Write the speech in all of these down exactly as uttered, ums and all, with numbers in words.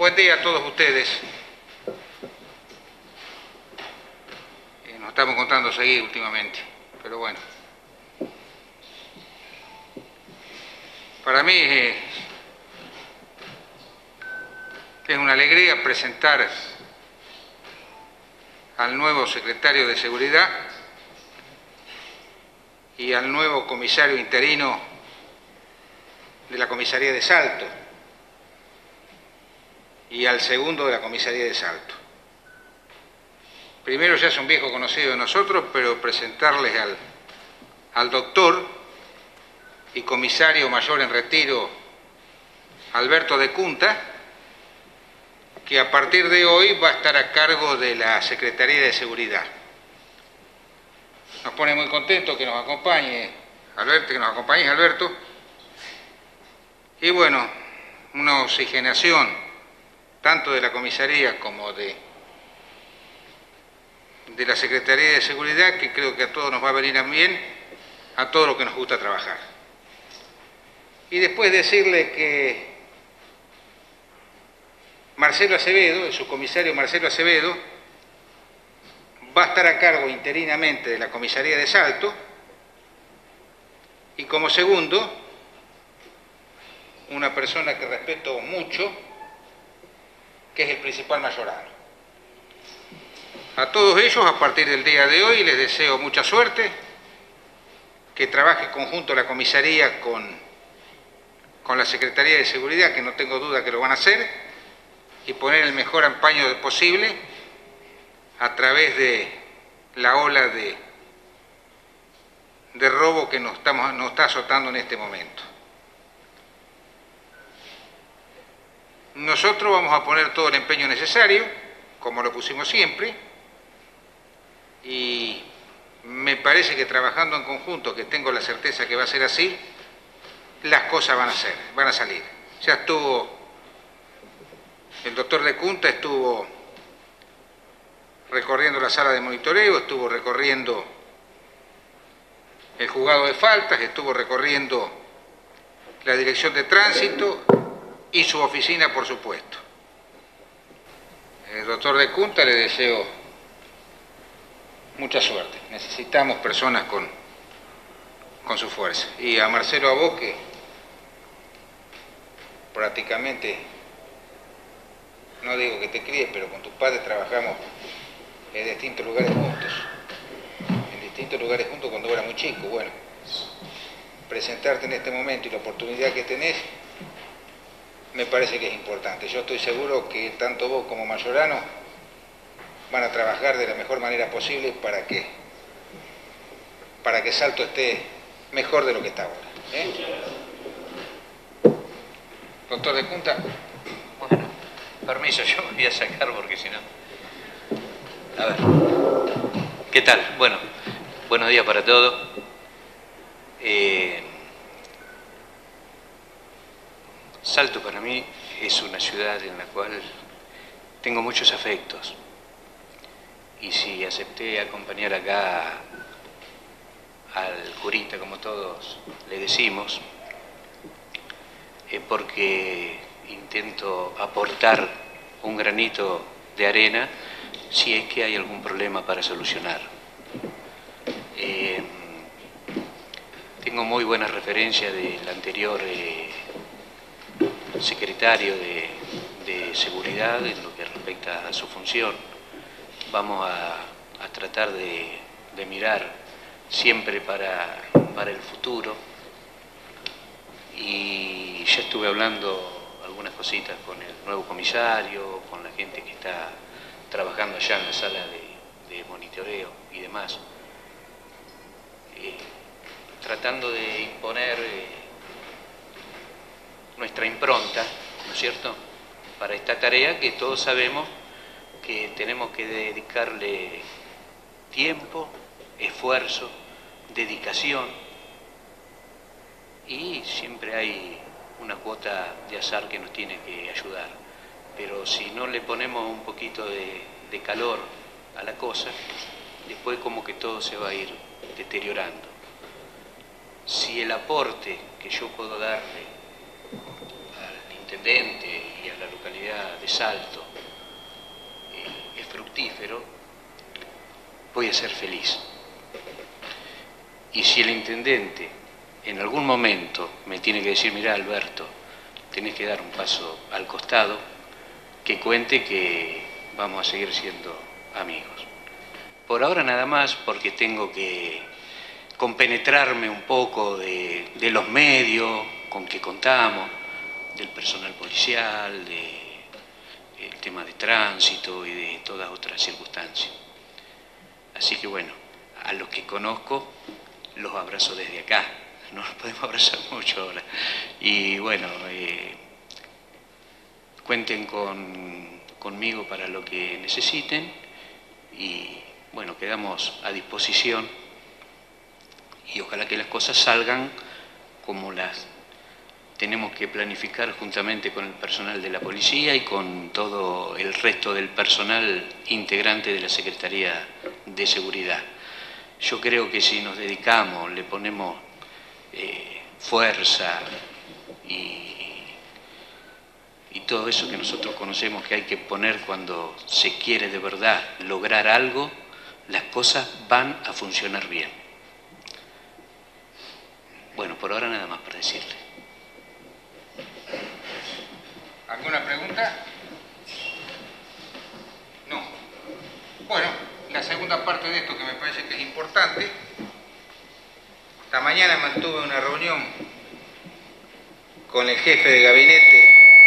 Buen día a todos ustedes. Eh, nos estamos encontrando seguido últimamente, pero bueno. Para mí eh, es una alegría presentar al nuevo secretario de Seguridad y al nuevo comisario interino de la Comisaría de Salto y al segundo de la Comisaría de Salto. Primero ya es un viejo conocido de nosotros, pero presentarles al, al doctor y comisario mayor en retiro, Alberto de Cunta, que a partir de hoy va a estar a cargo de la Secretaría de Seguridad. Nos pone muy contentos que nos acompañe Alberto, que nos acompañes, Alberto. Y bueno, una oxigenación tanto de la comisaría como de, de la Secretaría de Seguridad, que creo que a todos nos va a venir bien, a todos los que nos gusta trabajar. Y después decirle que Marcelo Acevedo, el subcomisario Marcelo Acevedo, va a estar a cargo interinamente de la Comisaría de Salto, y como segundo, una persona que respeto mucho, que es el principal mayorano. A todos ellos, a partir del día de hoy, les deseo mucha suerte, que trabaje conjunto la comisaría con, con la Secretaría de Seguridad, que no tengo duda que lo van a hacer, y poner el mejor empeño posible a través de la ola de, de robo que nos, estamos, nos está azotando en este momento. Nosotros vamos a poner todo el empeño necesario, como lo pusimos siempre, y me parece que trabajando en conjunto, que tengo la certeza que va a ser así, las cosas van a ser, van a salir. Ya estuvo, el doctor de Cunta estuvo recorriendo la sala de monitoreo, estuvo recorriendo el juzgado de faltas, estuvo recorriendo la dirección de tránsito y su oficina, por supuesto. El doctor de Cunta le deseo mucha suerte. Necesitamos personas con, con su fuerza. Y a Marcelo, a vos, que prácticamente, no digo que te críes, pero con tus padres trabajamos en distintos lugares juntos. En distintos lugares juntos cuando era muy chico. Bueno, presentarte en este momento y la oportunidad que tenés, me parece que es importante. Yo estoy seguro que tanto vos como Mayorano van a trabajar de la mejor manera posible para que, para que Salto esté mejor de lo que está ahora. ¿eh? Doctor de Cunta. Bueno, permiso, yo me voy a sacar porque si no... A ver. ¿Qué tal? Bueno, buenos días para todos. Eh... Salto para mí es una ciudad en la cual tengo muchos afectos, y si acepté acompañar acá al curita, como todos le decimos, es porque intento aportar un granito de arena si es que hay algún problema para solucionar. Eh, tengo muy buenas referencias del anterior eh, secretario de, de Seguridad en lo que respecta a su función. Vamos a, a tratar de, de mirar siempre para, para el futuro, y ya estuve hablando algunas cositas con el nuevo comisario, con la gente que está trabajando allá en la sala de, de monitoreo y demás, eh, tratando de imponer eh, nuestra impronta, ¿no es cierto?, para esta tarea que todos sabemos que tenemos que dedicarle tiempo, esfuerzo, dedicación, y siempre hay una cuota de azar que nos tiene que ayudar. Pero si no le ponemos un poquito de, de calor a la cosa, después como que todo se va a ir deteriorando. Si el aporte que yo puedo darle al intendente y a la localidad de Salto eh, es fructífero, voy a ser feliz. Y si el intendente en algún momento me tiene que decir, mirá Alberto, tenés que dar un paso al costado, que cuente que vamos a seguir siendo amigos. Por ahora nada más, porque tengo que compenetrarme un poco de, de los medios con que contamos, del personal policial, del tema de tránsito y de todas otras circunstancias. Así que bueno, a los que conozco los abrazo desde acá, no nos podemos abrazar mucho ahora. Y bueno, eh, cuenten con, conmigo para lo que necesiten y bueno, quedamos a disposición y ojalá que las cosas salgan como las tenemos que planificar juntamente con el personal de la policía y con todo el resto del personal integrante de la Secretaría de Seguridad. Yo creo que si nos dedicamos, le ponemos eh, fuerza y, y todo eso que nosotros conocemos que hay que poner cuando se quiere de verdad lograr algo, las cosas van a funcionar bien. Bueno, por ahora nada más para decirle. ¿Alguna pregunta? No. Bueno, la segunda parte de esto que me parece que es importante. Esta mañana mantuve una reunión con el jefe de gabinete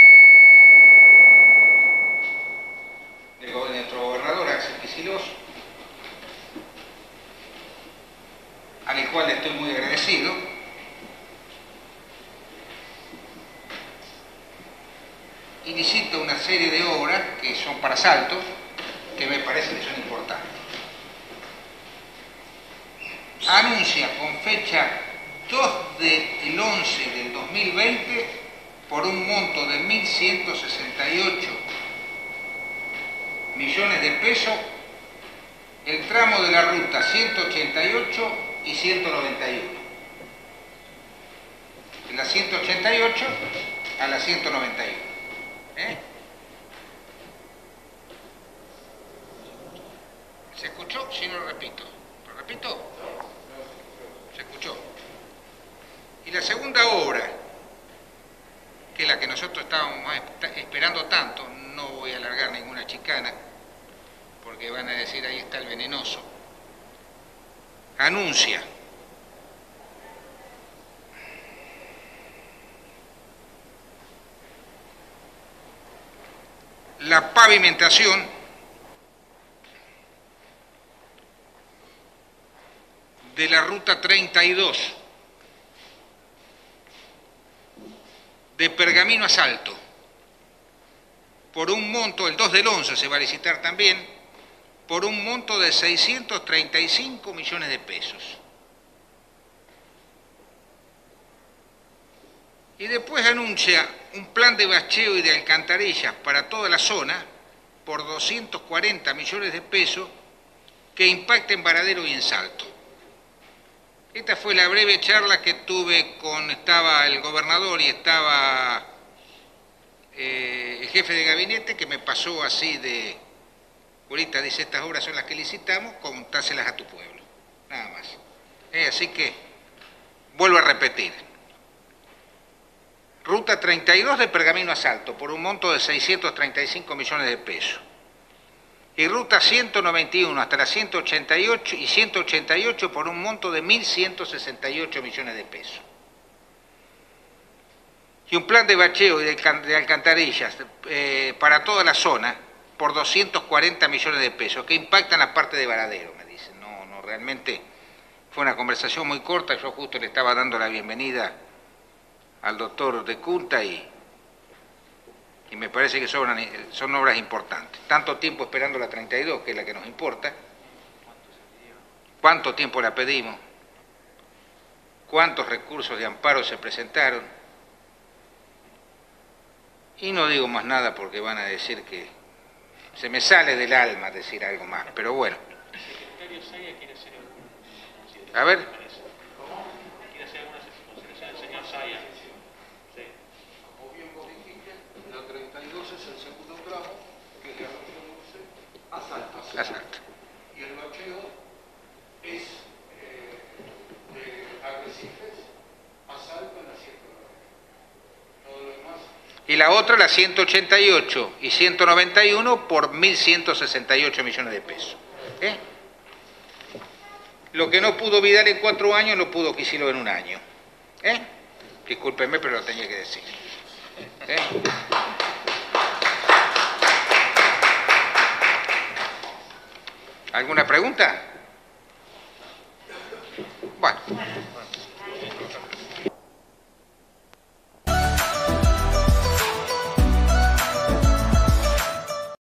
de nuestro gobernador, Axel Kicillof, al cual le estoy muy agradecido. Y licita una serie de obras que son para Salto, que me parece que son importantes. Anuncia con fecha dos del once del dos mil veinte por un monto de mil ciento sesenta y ocho millones de pesos el tramo de la ruta ciento ochenta y ocho y ciento noventa y uno. De la ciento ochenta y ocho a la ciento noventa y uno. ¿Eh? ¿Se escuchó? Si no lo repito. ¿Lo repito? ¿Se escuchó? Y la segunda obra, que es la que nosotros estábamos esperando tanto, no voy a alargar ninguna chicana, porque van a decir ahí está el venenoso, anuncia la pavimentación de la ruta treinta y dos de Pergamino a Salto por un monto, el dos del once se va a licitar también, por un monto de seiscientos treinta y cinco millones de pesos. Y después anuncia un plan de bacheo y de alcantarillas para toda la zona por doscientos cuarenta millones de pesos que impacta en Varadero y en Salto. Esta fue la breve charla que tuve con, estaba el gobernador y estaba eh, el jefe de gabinete, que me pasó así de, ahorita dice, estas obras son las que licitamos, contárselas a tu pueblo, nada más. Eh, así que, vuelvo a repetir. Ruta treinta y dos de Pergamino a Salto por un monto de seiscientos treinta y cinco millones de pesos. Y ruta ciento noventa y uno hasta la ciento ochenta y ocho y ciento ochenta y ocho por un monto de mil ciento sesenta y ocho millones de pesos. Y un plan de bacheo y de alcantarillas eh, para toda la zona por doscientos cuarenta millones de pesos, que impactan la parte de Varadero, me dicen. No, no, realmente fue una conversación muy corta, yo justo le estaba dando la bienvenida al doctor de Cunta y, y me parece que son, son obras importantes. Tanto tiempo esperando la treinta y dos, que es la que nos importa. ¿Cuánto tiempo la pedimos? ¿Cuántos recursos de amparo se presentaron? Y no digo más nada porque van a decir que se me sale del alma decir algo más, pero bueno. El secretario Saya quiere hacer A ver. ¿Cómo? Quiere hacer algunas consideraciones el señor Saya. Como bien vos dijiste, la treinta y dos es el Y la otra, la ciento ochenta y ocho y ciento noventa y uno por mil ciento sesenta y ocho millones de pesos. ¿Eh? Lo que no pudo Vidal en cuatro años, lo pudo Kicillof en un año. ¿Eh? Discúlpenme, pero lo tenía que decir. ¿Eh? ¿Alguna pregunta? Bueno.